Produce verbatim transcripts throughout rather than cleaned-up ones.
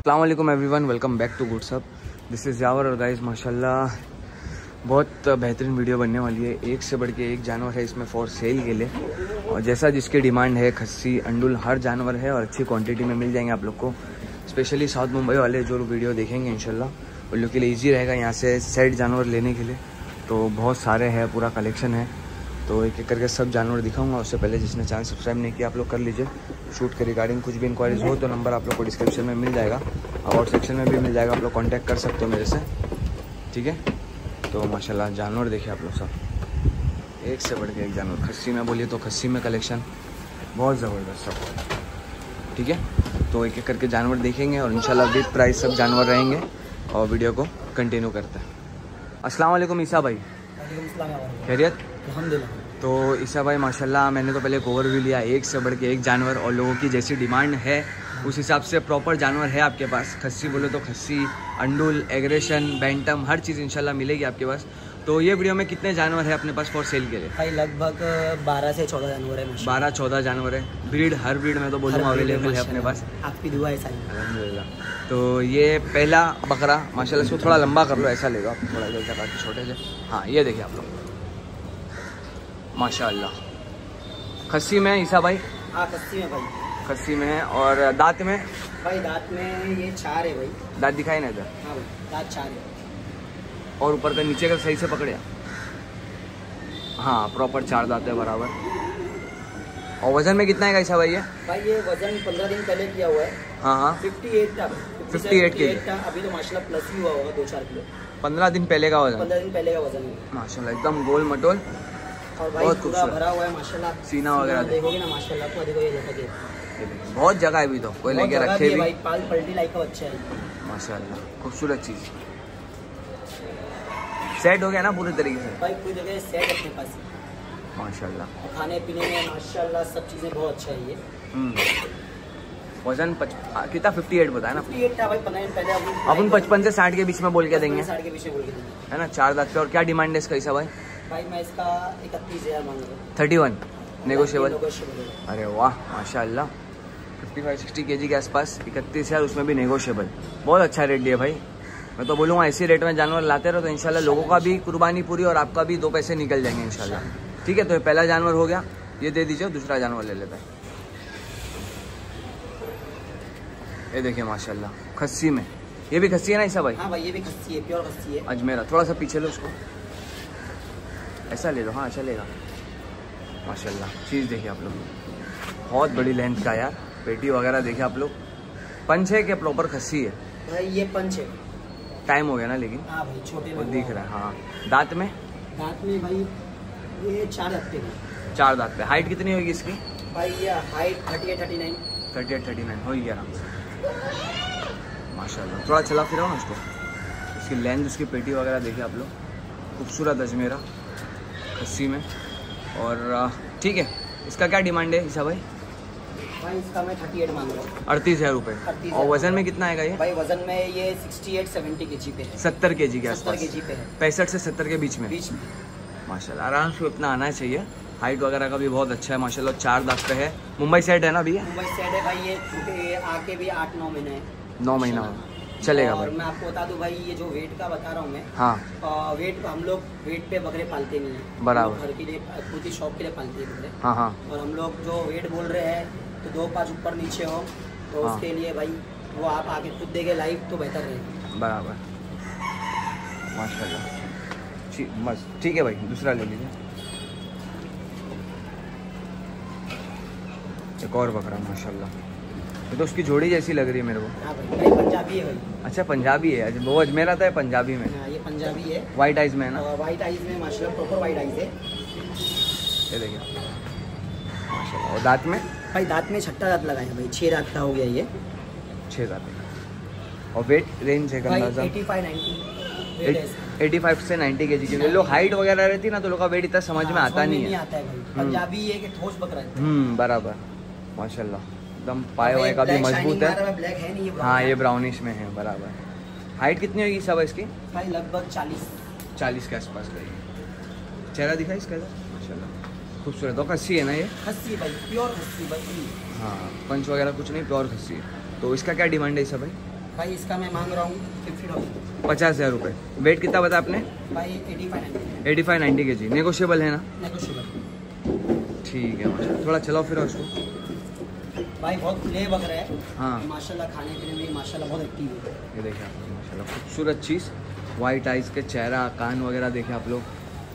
अस्सलाम वालेकुम everyone, welcome back to goods hub. This is Yawar और गाइस माशाल्लाह बहुत बेहतरीन वीडियो बनने वाली है। एक से बढ़ के एक जानवर है इसमें फॉर सेल के लिए, और जैसा जिसकी डिमांड है खस्सी अंडुल हर जानवर है और अच्छी क्वांटिटी में मिल जाएंगे आप लोग को। स्पेशली साउथ मुंबई वाले जो वीडियो देखेंगे इंशाल्लाह उन लोग के लिए ईजी रहेगा यहाँ से सेट जानवर लेने के लिए। तो बहुत सारे हैं, पूरा कलेक्शन है, तो एक एक करके सब जानवर दिखाऊंगा। उससे पहले जिसने चैनल सब्सक्राइब नहीं किया आप लोग कर लीजिए। शूट के रिगार्डिंग कुछ भी इंक्वायरीज हो तो नंबर आप लोग को डिस्क्रिप्शन में मिल जाएगा, अबाउट सेक्शन में भी मिल जाएगा, आप लोग कांटेक्ट कर सकते हो मेरे से, ठीक है। तो माशाल्लाह जानवर देखिए आप लोग सब, एक से बढ़ के एक जानवर। खस्सी में बोलिए तो खस्सी में कलेक्शन बहुत ज़बरदस्त सब, ठीक है। तो एक एक करके जानवर देखेंगे और इंशाल्लाह विद प्राइस सब जानवर रहेंगे और वीडियो को कंटिन्यू करते हैं। अस्सलाम वालेकुम ईसा भाई, खैरियत? तो ईसा भाई माशाल्लाह मैंने तो पहले एक ओवरव्यू लिया, एक से बढ़ के एक जानवर और लोगों की जैसी डिमांड है उस हिसाब से प्रॉपर जानवर है आपके पास। खस्सी बोले तो खस्सी, अंडुल, एग्रेशन, बैंटम हर चीज़ इंशाल्लाह मिलेगी आपके पास। तो ये वीडियो में कितने जानवर है अपने पास फॉर सेल के लिए? भाई लगभग बारह से चौदह जानवर है। बारह चौदह जानवर है। ब्रीड हर ब्रीड में तो बोलूँगा अवेलेबल है अपने पास, आपकी दुआ है सारी अल्हम्दुलिल्लाह। तो ये पहला बकरा माशाल्लाह, इसको थोड़ा लंबा कर लो, ऐसा ले लो आप, थोड़ा इधर जगह के छोटे से। हाँ ये देखिए आप लोग माशाल्लाह खस्सी में ईसा भाई। हाँ खस्सी में भाई, खस्सी में है। और दांत में? भाई दांत में ये चार है भाई। दांत दिखाई ना इधर? हाँ भाई दांत चार है। और ऊपर का नीचे का सही से पकड़े? हाँ प्रॉपर चार दांत है बराबर। और वजन में कितना है ईसा भाई ये? भाई ये वजन पंद्रह दिन पहले किया हुआ है। हाँ हाँ फिफ्टी एट था। Fifty eight K G. अभी तो माशाल्लाह प्लस ही हुआ होगा दो चार किलो। पंद्रह दिन पहले का वजन? पंद्रह दिन पहले का वजन है माशाल्लाह, एकदम गोल मटोल और भाई पूरा भरा हुआ है माशाल्लाह। सीना वगैरह देखोगे ना माशाल्लाह, तो देखो ये लगे बहुत जगह है, अभी तो कोई लेके रखे भी भाई। पाल पलटी लाइक का अच्छा है माशाल्लाह, खूबसूरत चीज़। सेट हो गया ना पूरी तरीके से? भाई पूरी जगह सेट अपने पास माशाल्लाह। खाने पीने में माशाल्लाह सब चीज़ें बहुत अच्छा है ये। वजन पच कितना? फिफ्टी एट बताया ना? फिफ्टी एट था भाई पंद्रह दिन पहले। अपन पचपन से साठ के बीच में बोल के देंगे, साठ के बीच में बोल के देंगे, है ना। चार दांत पे। और क्या डिमांड है इसका ईसा भाई? भाई मैं इसका इकतीस हज़ार मांग रहा हूँ। Thirty one negotiable? नेगोशिएबल। अरे वाह माशाल्लाह, फिफ्टी फाइव सिक्सटी के जी के आसपास इकतीस हज़ार, उसमें भी नेगोशिएबल। बहुत अच्छा रेट दिया भाई। मैं तो बोलूँगा इसी रेट में जानवर लाते रहो तो इंशाल्लाह लोगों का भी कुर्बानी पूरी और आपका भी दो पैसे निकल जाएंगे इंशाल्लाह, ठीक है। तो ये पहला जानवर हो गया, ये दे दीजिए। दूसरा जानवर ले लेता है, ये देखिए माशाल्लाह खस्सी में। ये भी खस्सी है ना ईसा भाई? हाँ भाई ये भी खस्सी है, प्योर खस्सी है। अजमेरा। थोड़ा सा पीछे लो उसको, ऐसा ले लो, हाँ चलेगा। माशाल्लाह चीज़ देखिए आप लोग, बहुत बड़ी लेंथ का यार। पेटी वगैरह देखिए आप लोग। पंच है क्या? प्रॉपर खस्सी है भाई ये पंच है। टाइम हो गया ना लेकिन? हाँ भाई छोटे वो दिख रहा है। हाँ दांत में? दांत में भाई ये चार हफ्ते में। चार दांत पे। हाइट कितनी होगी इसकी? भाई ये height thirty eight thirty nine thirty eight thirty nine होगी आराम से माशाल्लाह। थोड़ा चला फिराओ ना उसको। इसकी लेंथ, उसकी पेटी वगैरह देखिए आप लोग, खूबसूरत अजमेरा खस्सी में। और ठीक है, इसका क्या डिमांड है ईसा भाई? भाई इसका मैं थर्टी एट मांग रहा हूँ। अड़तीस हज़ार रुपये। और वजन में कितना आएगा ये? भाई वजन में ये सिक्सटी एट सेवेंटी के जी पे है। सत्तर के जी के आसपास? के जी पे है। पैंसठ से सत्तर के बीच में बीच में माशाल्लाह, आराम से उतना आना चाहिए। हाइट वगैरह का भी बहुत अच्छा है माशाल्लाह। चार दांत पे है। मुंबई सेट है ना भैया? मुंबई सेट है भाई। ये छोटे आके भी आठ नौ महीने है। नौ महीना चलेगा और भाई। मैं आपको बता दूं भाई, ये जो वेट का बता रहा हूँ मैं, हाँ आ, वेट हम लोग वेट पे बकरे पालते नहीं है बराबर। घर के लिए खुद ही शॉप के लिए पालते हैं बकरे। हाँ हाँ। और हम लोग जो वेट बोल रहे हैं तो दो पाँच ऊपर नीचे हो तो हाँ। उसके लिए भाई वो आप आके खुद देखे लाइव तो बेहतर रहेगा। बराबर माशाल्लाह। ठीक बस ठीक है भाई, दूसरा ले लीजिए। एक और बकरा माशाल्लाह, ये तो उसकी जोड़ी जैसी लग रही है मेरे को। हाँ भाई, भाई पंजाबी है भाई। अच्छा पंजाबी है? अच्छा वो अजमेरा था पंजाबी में? हाँ ये पंजाबी है। वाइट आइज में है ना? और वाइट आइज में माशाल्लाह प्रॉपर वाइट आइज है। ये देखिए माशाल्लाह। और दांत में? भाई दांत में छठा दांत लगाए हैं भाई, छः दांत का हो गया ये। छः दांत। और वेट रेंज है अंदाजा? Eighty five ninety eighty five से नाइन्टी के जी के लोग हाइट वगैरह रहती ना तो लोग का वेट इतना समझ में आता नहीं है। आता है भाई। पंजाबी है कि ठोस बकरा है। हम्म बराबर माशाल्लाह, एकदम पाए वाए का भी मजबूत है। ब्लैक है नहीं ये, हाँ ये ब्राउनिश में है बराबर। हाइट कितनी होगी सब इसकी? भाई लगभग चालीस चालीस के आसपास रहेगी। चेहरा दिखा इसका माशाल्लाह, खूबसूरत। और खस्सी है ना ये? खस्सी भाई, प्योर खस्सी भाई। हाँ पंच वगैरह कुछ नहीं, प्योर खस्सी है। तो इसका क्या डिमांड है इसका भाई? भाई इसका मैं मांग रहा हूँ फिफ्टी थाउजेंड। पचास हज़ार रुपये। वेट कितना बताया आपने? भाई eighty five ninety. Eighty five ninety K G. Negotiable है ना? नेगोशिएबल। ठीक है माशाल्लाह। थोड़ा चलाओ फिर उसको। भाई बहुत प्ले बकरा है। हाँ माशाल्लाह, खाने पीने में माशाल्लाह बहुत एक्टिव है। ये देखिए आप माशाल्लाह खूबसूरत चीज़। वाइट आइज के चेहरा, कान वगैरह देखें आप लोग,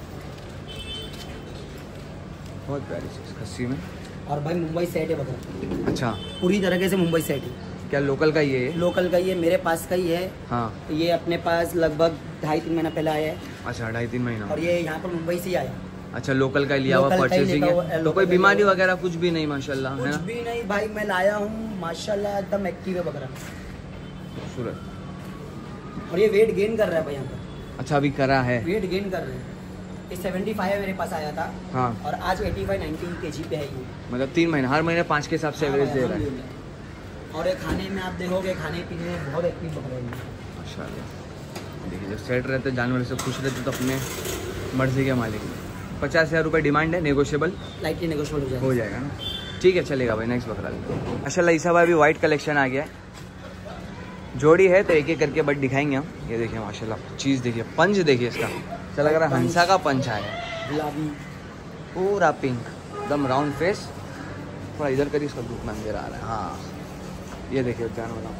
बहुत प्यारी चीज़ खस्सी में। और भाई मुंबई सेट है बकरा। अच्छा, पूरी तरीके से मुंबई सेट है। क्या लोकल का ये है? लोकल का ये मेरे पास का ही है। हाँ, ये अपने पास लगभग ढाई तीन महीना पहले आया है। अच्छा, ढाई तीन महीना। और ये यहाँ पर मुंबई से ही आया। अच्छा, लोकल का लिया हुआ लोकल का ही परचेसिंग लेकर वो- है, तो लोकल कोई का ही बीमारी लेकर- वगैरह कुछ भी नहीं माशाल्लाह, है कुछ ना? भी नहीं भाई, मैं लाया हूँ माशाल्लाह एकदम एक्टिव है बकरा। खूबसूरत। और ये वेट गेन कर रहा है भाई यहाँ पर। अच्छा, अभी करा है? वेट गेन कर रहे हैं। ये सेवेंटी फाइव मेरे पास आया था। हाँ, और आज eighty five ninety K G पे है ये। मतलब तीन महीने, हर महीने पाँच के हिसाब से एवरेज दे रहा है। है। और ये खाने में आप देखोगे, खाने पीने में बहुत एक्टिव बकरा है। माशाल्लाह। देखिए, जब सेट रहते जानवर से खुश रहते तो अपने मर्जी के मालिक। पचास हज़ार रुपये डिमांड है, नेगोशिएबल लाइटली नेगोशिएबल हो जाएगा। हो जाएगा ना? ठीक है, चलेगा भाई। नेक्स्ट बकरा लेते हैं। माशाल्लाह ईसा भाई, अभी वाइट कलेक्शन आ गया है। जोड़ी है तो एक एक करके बट दिखाएंगे हम। ये देखिए माशाल्लाह चीज़ देखिए, पंच देखिए इसका, चला लग रहा है हंसा का पंच आया है। गुलाबी पूरा पिंक, एकदम राउंड फेस। थोड़ा इधर करिए, इसका धूप में अंधेरा आ रहा है। हाँ, ये देखिए जानवर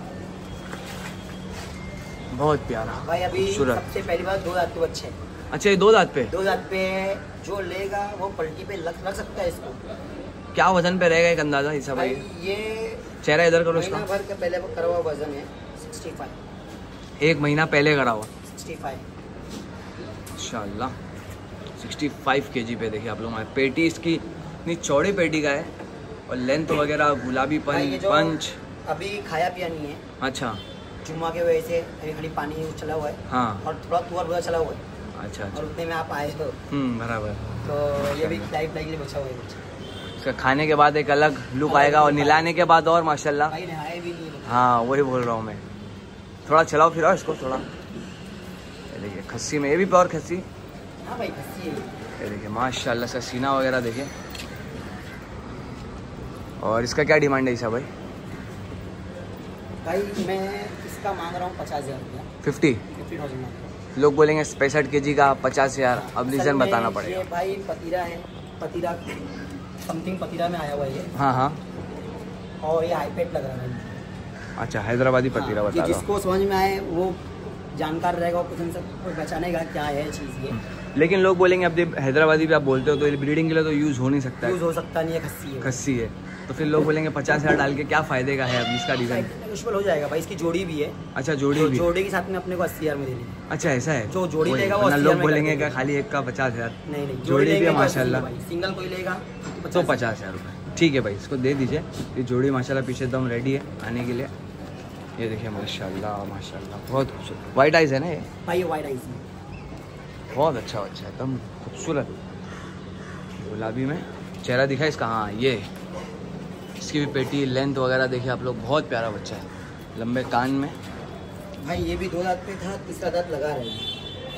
बहुत प्यारा भाई। अभी खूबसूरत। सबसे पहली बात, दो दांत के बच्चे हैं। अच्छा, ये दो दांत पे? दो दांत पे जो लेगा वो पलटी पे लग रख सकता है इसको। क्या वजन पे रहेगा एक अंदाजा ईसा भाई? भाई ये चेहरा इधर करो महीना इसका। भर का पहले करा हुआ वजन है सिक्सटी फाइव। एक महीना पहले करा हुआ सिक्सटी फाइव। इंशाल्लाह सिक्सटी फाइव के जी पे देखिए आप लोग। पेटी इसकी इतनी चौड़ी पेटी का है, और लेंथ वगैरह गुलाबी भाई ये पंच जो पंच। अभी खाया पिया नहीं है, अच्छा, जुम्मा के वजह से अभी खाली पानी चला हुआ है। हाँ, और थोड़ा तुअर बुरा चला हुआ है। अच्छा अच्छा, और उतने में आप आए हो हम्म, बराबर। तो ये भी लाइफ लाइफ के लिए बचा हुआ है बच्चा। इसका खाने के बाद एक अलग लुक आएगा, और निलाने के बाद और माशाल्लाह। भाई नहाए भी नहीं है। हाँ, वही बोल रहा हूँ मैं। थोड़ा चलाओ फिराओ इसको थोड़ा। ये देखिए खस्सी में, ये भी प्योर खस्सी। हाँ भाई खस्सी है। ये देखिए माशाल्लाह से सीना वगैरह देखिए। और इसका क्या डिमांड है ईसा भाई? भाई मैं इसका मांग रहा हूँ पचास हज़ार रुपया। फिफ्टी? Fifty thousand. लोग बोलेंगे पैंसठ के जी का पचास हज़ार, अब रीज़न बताना ये पड़ेगा। भाई पतीरा है, पतीरा समथिंग पतीरा में आया हुआ है ये। हाँ हाँ, और ये आईपेड लग रहा है। अच्छा, हैदराबादी पतीरा हाँ, बता ये रहा हूँ। जिसको समझ में आए वो जानकार रहेगा, और कुछ इनसे पहचानेगा क्या है चीज़ ये। लेकिन लोग बोलेंगे अब जब हैदराबादी भी आप बोलते हो तो ब्रीडिंग के लिए तो यूज़ हो नहीं सकता यूज़ है, हो सकता नहीं है, खस्सी है। खस्सी है। तो फिर लोग बोलेंगे पचास हज़ार डाल के क्या फ़ायदे का है? अब इसका रीज़न? नेगोशिएबल हो जाएगा भाई। इसकी जोड़ी भी है। अच्छा, जोड़ी तो भी? जोड़ी के साथ में अपने को अस्सी हज़ार में देनी है। अच्छा, ऐसा है? जो जोड़ी वही, लेगा वो वरना अस्सी लोग हज़ार में बोलेंगे कर क्या देंगे। खाली एक का पचास हज़ार? नहीं नहीं, जोड़ी भी है लेंगे तो माशाल्लाह। अस्सी भाई। सिंगल कोई लेगा तो पचास हज़ार रुपये। ठीक है भाई, इसको दे दीजिए। ये जोड़ी माशाल्लाह पीछे एकदम रेडी है आने के लिए। ये देखिए माशाल्लाह माशाल्लाह, बहुत खूबसूरत। वाइट आइज़ है ना ये? भाई ये वाइट आइज में बहुत अच्छा बच्चा है, एकदम खूबसूरत गुलाबी में चेहरा दिखा इसका। हाँ, ये इसकी भी पेटी लेंथ वगैरह देखिए आप लोग, बहुत प्यारा बच्चा है। लंबे कान में। भाई ये भी दो दांत पे था, तीसरा दांत लगा रहे हैं।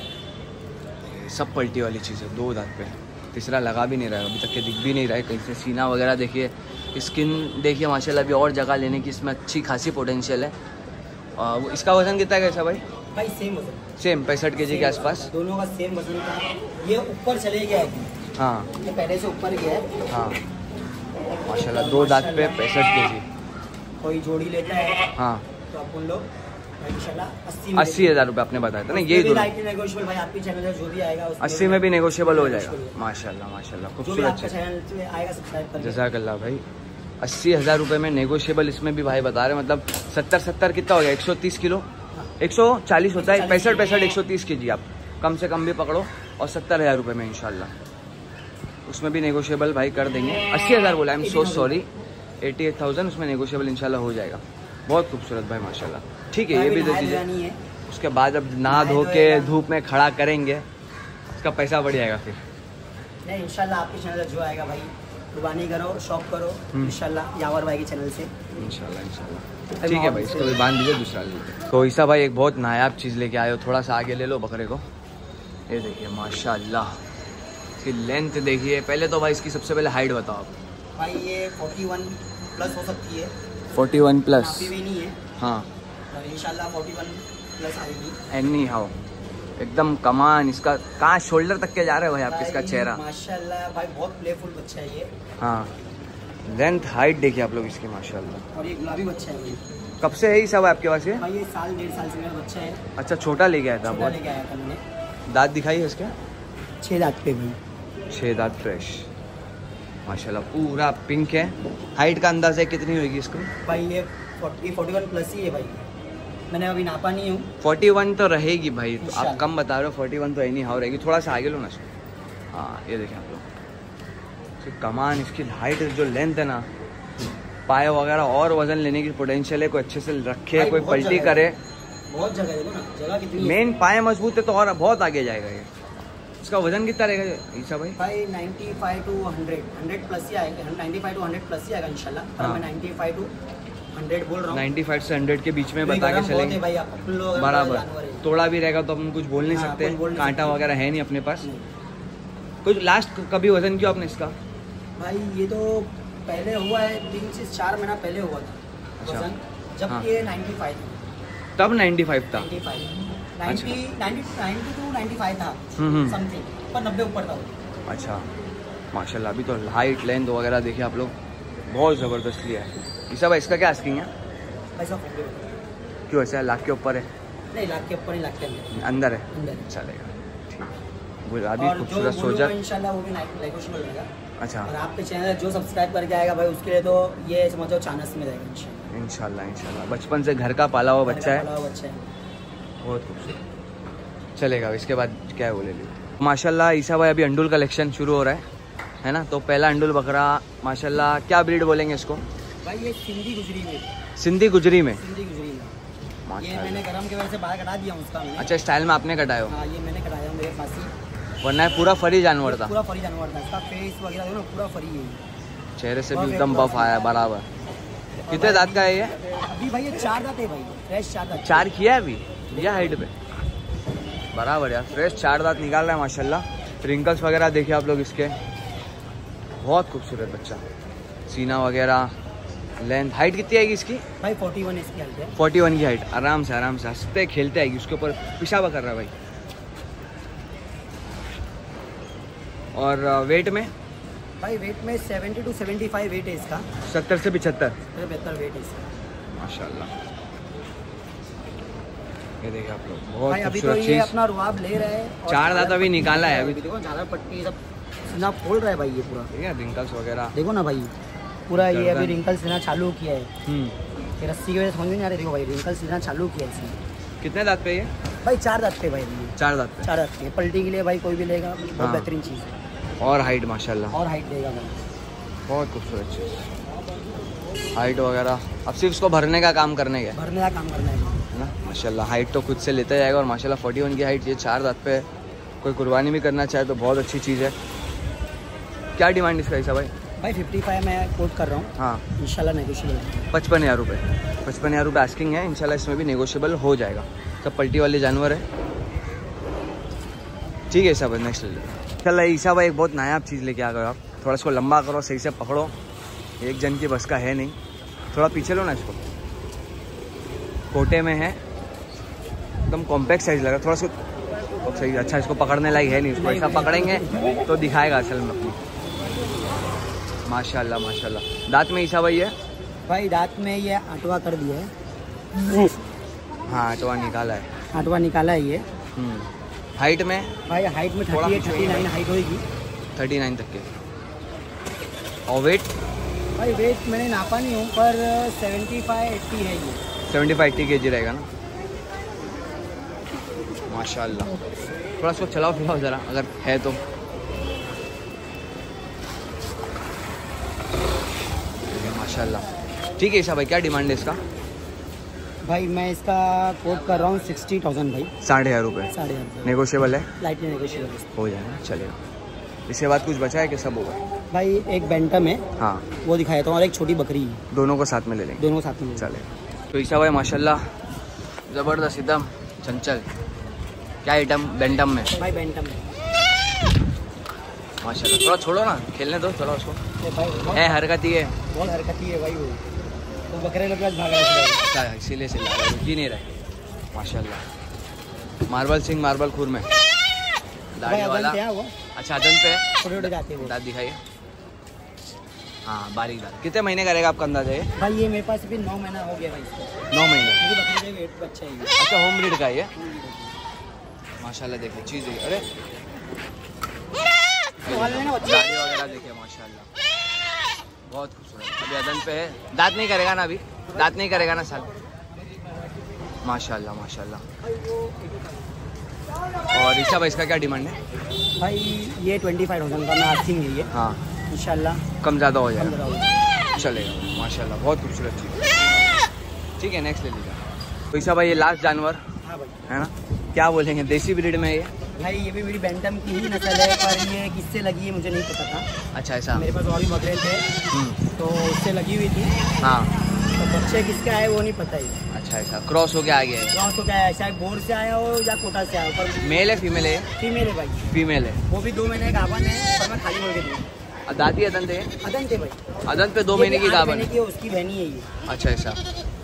सब पलटी वाली चीज़ है, दो दांत पे, तीसरा लगा भी नहीं रहा है अभी तक के, दिख भी नहीं रहा है कहीं से। सीना वगैरह देखिए, स्किन देखिए माशाल्लाह, अभी और जगह लेने की इसमें अच्छी खासी पोटेंशियल है। और इसका वजन कितना है कैसा भाई? भाई सेम वजन, सेम पैंसठ के जी के आसपास। दोनों का सेम वजन था। ये ऊपर चले गया है, हाँ ये पहले से ऊपर गया है। हाँ, माशाल्लाह दो दांत पे पैंसठ के जी। कोई जोड़ी लेता है हाँ, तो अपन लोग इंशाल्लाह अस्सी अस्सी हज़ार रुपये आपने बताया था ना, यही दोनों। नेगोशिएबल भाई, आपके चैनल में जो भी आएगा अस्सी में भी नेगोशिएबल हो जाएगा। माशाल्लाह माशाल्लाह, जो भी खूबसूरत आपका चीज़। चैनल पे आएगा सब्सक्राइब करिए। जज़ाकल्लाह भाई। अस्सी हज़ार रुपये में नेगोशिएबल, इसमें भी भाई बता रहे हैं। मतलब सत्तर सत्तर कितना हो गया? एक सौ तीस किलो, एक सौ चालीस होता है, पैंसठ पैंसठ एक सौ तीस के जी आप कम से कम भी पकड़ो। और सत्तर हज़ार रुपये में इंशाल्लाह उसमें भी नेगोशिएबल भाई कर देंगे। अस्सी हज़ार बोला, I am so sorry, eighty eight thousand उसमें नेगोशिएबल इंशाल्लाह हो जाएगा। बहुत खूबसूरत भाई माशाल्लाह। ठीक है, ये भी दे दीजिए। उसके बाद अब नहा धो के धूप में खड़ा करेंगे, उसका पैसा बढ़ जाएगा फिर। नहीं इंशाल्लाह आपके चैनल जो आएगा भाई, कुर्बानी करो, शौक करो इंशाल्लाह यावर भाई के चैनल से। इंशाल्लाह इंशाल्लाह। ठीक है भाई, इसको भी बांध दीजिए, दूसरा लीजिए। तो ईसा भाई एक बहुत नायाब चीज़ लेके आए हो, थोड़ा सा आगे ले लो बकरे को। ये देखिए माशाल्लाह, इसकी लेंथ देखिए। पहले तो भाई इसकी सबसे पहले हाइट बताओ आप। भाई ये फोर्टी वन प्लस हो सकती है। Forty one plus? भी नहीं है। हाँ, और इंशाल्लाह फोर्टी वन प्लस आएगी। एनी हाउ एकदम कमान, इसका कहाँ शोल्डर तक के जा रहे हो भाई आपके इसका चेहरा। माशाल्लाह भाई बहुत प्लेफुल बच्चा है ये। हाँ लेंथ हाइट देखिए आप लोग इसकी माशाल्लाह। और ये गुलाबी बच्चा है ये। कब से है ये सब आपके पास ये? भाई ये साल डेढ़ साल से मेरा बच्चा है। अच्छा छोटा लेके आया था छोटा बहुत। लेके आया था मैंने। दांत दिखाइए इसके। छः दांत पे भाई। छः दांत फ्रेश माशाल्लाह, पूरा पिंक है। हाइट का अंदाज़ है कितनी होगी इसको? भाई ये फोर्टी फोर्टी वन प्लस ही है भाई, मैंने अभी नापा नहीं हूँ। फोर्टी वन तो रहेगी भाई, तो आप कम बता रहे हो। फोर्टी वन तो एनी हाउ रहेगी, थोड़ा सा आगे लो ना इसको। हाँ ये देखें आप लोग, तो कमान इसकी हाइट जो लेंथ है ना, पाए वगैरह और वजन लेने की पोटेंशियल है। कोई अच्छे से रखे, कोई पलटी करे, बहुत जगह देखो ना, जगह कितनी। मेन पाए मजबूत है तो और बहुत आगे जाएगा ये। इसका वजन कितना रहेगा ईसा भाई? भाई ninety five to hundred, hundred plus ही आएगा। Ninety five to hundred plus ही आएगा इंशाल्लाह। पर मैं नाइन्टी फाइव टू हंड्रेड बोल रहा हूँ। नाइन्टी फाइव से हंड्रेड के बीच में बता के चलेंगे बराबर। थोड़ा भी रहेगा तो हम कुछ बोल नहीं सकते, कांटा वगैरह है नहीं अपने पास। कुछ लास्ट कभी वजन किया आपने इसका? भाई ये तो पहले हुआ है, तीन से चार महीना पहले हुआ था वजन, जब हाँ। ये नाइन्टी फाइव तब नाइन्टी फाइव था। Ninety five ninety ninety two ninety five था समथिंग, पर नब्बे ऊपर था। अच्छा माशाल्लाह, अभी तो हाइट लेंथ वगैरह देखिए आप लोग, बहुत ज़बरदस्त लिया है। ईसा भाई इसका क्या आस्किंग है? पैसा क्यों ऐसा है? लाख के ऊपर है? नहीं लाख के ऊपर नहीं, लाख के अंदर अंदर है, अंदर। चलेगा ठीक। गुलाबी खूबसूरत सोचा इंशाल्लाह वो भी नेगोशिएबल रहेगा। अच्छा, और आपके चैनल जो सब्सक्राइब करके आएगा भाई उसके लिए तो ये समझो चानस में रहेगा इंशाल्लाह। इंशाल्लाह इंशाल्लाह। बचपन से घर का पाला हुआ बच्चा है, बच्चा है, बहुत खूबसूरत चलेगा। इसके बाद क्या है बोले ली माशाल्लाह। ईसा भाई अभी अंडुल कलेक्शन शुरू हो रहा है है ना, तो पहला अंडुल बकरा माशाल्लाह, क्या ब्रीड बोलेंगे इसको भाई? ये सिंधी गुजरी में, सिंधी गुजरी में, सिंधी गुजरी में ये माशाल्लाह। मैंने गरम के वजह से बाहर कटा दिया उसका मैंने। अच्छा स्टाइल में आपने कटाया हो? हाँ ये मैंने कटाया मेरे पास ही, वरना पूरा फरी जानवर था। पूरा फरी जानवर था, इसका फेस वगैरह देखो ना पूरा फरी है। चेहरे से भी एकदम बफ आया बराबर। कितने दांत का है ये? अभी भाई ये चार दांत है भाई, फ्रेश चार दांत। चार किया है अभी या हाइट पे? बराबर यार, फ्रेश चार दांत निकाल रहा है माशाल्लाह। रिंकल्स वगैरह देखिए आप लोग इसके, बहुत खूबसूरत बच्चा। सीना वगैरह, लेंथ, हाइट कितनी आएगी इसकी? भाई फोर्टी वन इसकी हाइट है। फोर्टी वन की हाइट, आराम से आराम से हंसते खेलते आएगी। उसके ऊपर पिशाबा कर रहा है भाई। और वेट में? भाई वेट में seventy two seventy five weight है इसका। सत्तर से पिछहत्तर बेहतर वेट है इसका माशाल्लाह। ये देखिए आप लोग, बहुत भाई अभी तो खूबसूरत ये चीज। अपना रुआब ले रहा है। और चार दांत अभी निकाला है अभी। देखो झालर पट्टी सब सीना खोल रहा है भाई ये पूरा। ठीक है, रिंकल्स वगैरह देखो ना भाई, पूरा ये अभी रिंकल्स लेना चालू किया है। हम्म ये रस्सी की वजह से समझ नहीं आ रही। देखो भाई रिंकल्स लेना चालू किया है इसने। कितने दांत पे ये? भाई चार दांत पे भाई ये, चार दांत पे। चार दांत पे पलटी के लिए भाई कोई भी लेगा, बहुत हाँ। बेहतरीन चीज़ है। और हाइट माशाल्लाह, और हाइट देगा भाई, बहुत खूबसूरत चीज़। हाइट वगैरह अब सिर्फ इसको भरने का काम करने का भरने का काम करना है है ना माशाल्लाह। हाइट तो खुद से लेता जाएगा। और माशाल्लाह फोर्टी वन की हाइट, ये चार दांत पे है। कोई कुर्बानी भी करना चाहे तो बहुत अच्छी चीज़ है। क्या डिमांड इसका ईसा भाई? भाई फिफ्टी फाइव मैं कोट कर रहा हूँ, हाँ इंशाल्लाह नेगोशिएबल। पचपन हज़ार रुपये पचपन हज़ार रुपये आस्किंग है। इंशाल्लाह इसमें भी नेगोशिएबल हो जाएगा। सब पल्टी वाले जानवर है। ठीक है ईसा भाई, नेक्स्ट ले लो। इंशाल्लाह ईसा भाई एक बहुत नायाब चीज़ लेके आ गए आप। थोड़ा इसको लंबा करो, सही से पकड़ो, एक जन की बस का है नहीं। थोड़ा पीछे लो ना इसको। कोटे में है, एकदम कॉम्पैक्ट साइज लगा। थोड़ा सा सही, अच्छा इसको पकड़ने लायक है नहीं। इसको ऐसा पकड़ेंगे तो दिखाएगा असल में अपनी। माशाल्लाह माशाल्लाह। दांत में ईसा भाई है? भाई दांत में ये आठवा कर दिया है। हाँ आठवा निकाला है। आठवा निकाला है ये। हाइट में? भाई हाइट में थोड़ा thirty eight thirty nine height होगी। थर्टी नाइन तक के। और वेट? भाई वेट मैंने नापा नहीं हूँ, पर सेवेंटी फाइव एट्टी है ये। सेवेंटी फाइव एट्टी के जी रहेगा ना माशाल्लाह। थोड़ा इसको चलाओ फिलाओ ज़रा अगर है तो। माशाल्लाह। ठीक है ईसा भाई, क्या डिमांड है इसका? भाई मैं इसका कोट कर रहा हूँ सिक्सटी थाउजेंड भाई। साढ़े हज़ार रुपये साढ़े हजार नेगोशिएबल है? लाइटली नेगोशिएबल हो जाएगा, चलेगा। इसके बाद कुछ बचा है कि सब होगा? भाई एक बेंटम है, हाँ वो दिखाया था, और एक छोटी बकरी है। दोनों को साथ में ले लेंगे। दोनों साथ में चलेगा। तो ईसा भाई माशाल्लाह ज़बरदस्त एकदम चंचल। क्या आइटम बेंटम में? भाई बेंटम है माशाल्लाह। थोड़ा छोड़ो ना, खेलने दो थोड़ा उसको। ये भाई बहुत है हरकत ही है। बहुत हरकती है भाई वो। तो बकरे लोग के पास भाग रहे थे। अच्छा इसीलिए से ला रहे, रुक ही नहीं रहे माशाल्लाह। मार्बल सिंह मार्बल खुर में दाढ़ी वाला। अच्छा अदन पे छोटे छोटे जाते हैं। दाँत दिखाइए। हाँ बारीक दाँत। कितने महीने करेगा आपका अंदाजा है भाई? ये मेरे पास भी नौ महीना हो गया भाई इसको। नौ महीने मुझे बकरे का वेट अच्छा है। अच्छा होम ब्रीड का ये माशाल्लाह। देखिए चीज़ है, अरे दाढ़ी वगैरह देखिए माशाल्लाह बहुत खूबसूरत। अभी अदन पे है, दांत नहीं करेगा ना अभी? दांत नहीं करेगा ना साल? माशाल्लाह माशाल्लाह। और ईशा भाई इसका क्या डिमांड है? भाई ये ट्वेंटी फाइव थाउजेंड का मैं आस्किंग है ये। हाँ इंशाल्लाह कम ज़्यादा हो जाएगा, चलेगा माशाल्लाह। बहुत खूबसूरत चीज़। ठीक है नेक्स्ट ले लीजिए। तो ईशा भाई ये लास्ट जानवर हाँ भाई है ना, क्या बोलेंगे? देसी ब्रीड में ये? भाई ये भी मेरी बैंटम की ही नस्ल है, पर ये किससे लगी है मुझे नहीं पता था। अच्छा ऐसा। मेरे पास और भी बकरे थे तो उससे लगी हुई थी। हाँ तो बच्चे किसका है वो नहीं पता ही। अच्छा ऐसा क्रॉस हो के आ गया है? क्रॉस हो क्या है, शायद बोर से आया हो या कोटा से आया हो। पर मेल है फीमेल है? फीमेल है भाई। फीमेल है। वो भी दो महीने का गाभन है, पर मैं खाली बोल के दूँ। दादी अदन थे? अदन थे भाई। अदन पे दो महीने की गाभन है, उसकी बहनी है ये। अच्छा ऐसा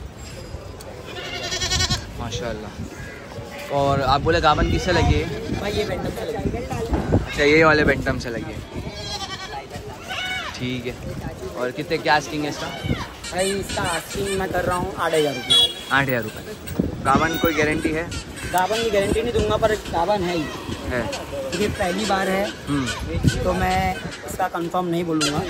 माशाल्लाह। और आप बोले गाभन किससे लगी है? भाई ये बैंटम से लगी है। अच्छा ये वाले बेंटम से लगी है, ठीक है। और कितने क्या आस्किंग है इसका? भाई इसका आस्किंग मैं कर रहा हूँ आठ हज़ार रुपये। आठ हज़ार रुपये। गाभन कोई गारंटी है? गाभन की गारंटी नहीं दूंगा, पर गाभन है ही है। ये पहली बार है तो मैं इसका कंफर्म नहीं बोलूँगा।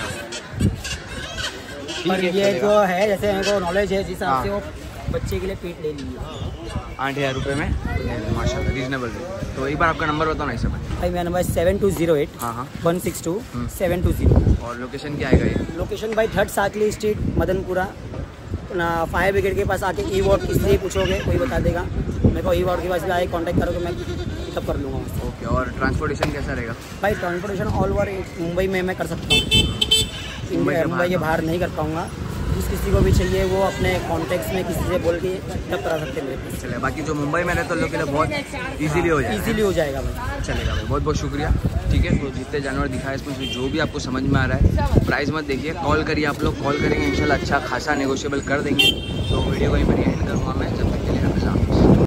पर ये जो है जैसे मेरे को नॉलेज है जिस हिसाब से वो बच्चे के लिए पीट ले ली है। आठ हज़ार रुपये में माशाल्लाह रीजनेबल है। तो एक बार आपका नंबर बताओ ना इस समय। भाई मेरा number seven two zero eight हाँ हाँ one six two seven two zero. और लोकेशन क्या आएगा ये? लोकेशन भाई थर्ड साकली स्ट्रीट मदनपुरा ना, फायर ब्रिगेड के पास आके ई वार्ड इसलिए पूछोगे कोई बता देगा। मेरे को ई वार्ड के पास भी आए कॉन्टैक्ट करोगे मैं पिकअप कर लूँगा उसको। ओके। और ट्रांसपोर्टेशन कैसा रहेगा? भाई ट्रांसपोर्टेशन ऑल ओवर मुंबई में मैं कर सकता हूँ, मुंबई के बाहर नहीं कर पाऊँगा। जिस किसी को भी चाहिए वो अपने कॉन्टैक्ट्स में किसी से बोल के तब करा सकते हैं मेरे पास। चलेगा। बाकी जो मुंबई में रहते हैं लोग के लिए बहुत इजीली हो जाएगा। इजीली हो जाएगा भाई। चलेगा भाई, बहुत बहुत शुक्रिया। ठीक है, तो जितने जानवर दिखाए इसमें से जो भी आपको समझ में आ रहा है प्राइस मत देखिए, कॉल करिए। आप लोग कॉल करेंगे इंशाल्लाह अच्छा खासा नेगोशिएबल कर देंगे। तो वीडियो को यहीं पर एंड करूँगा मैं।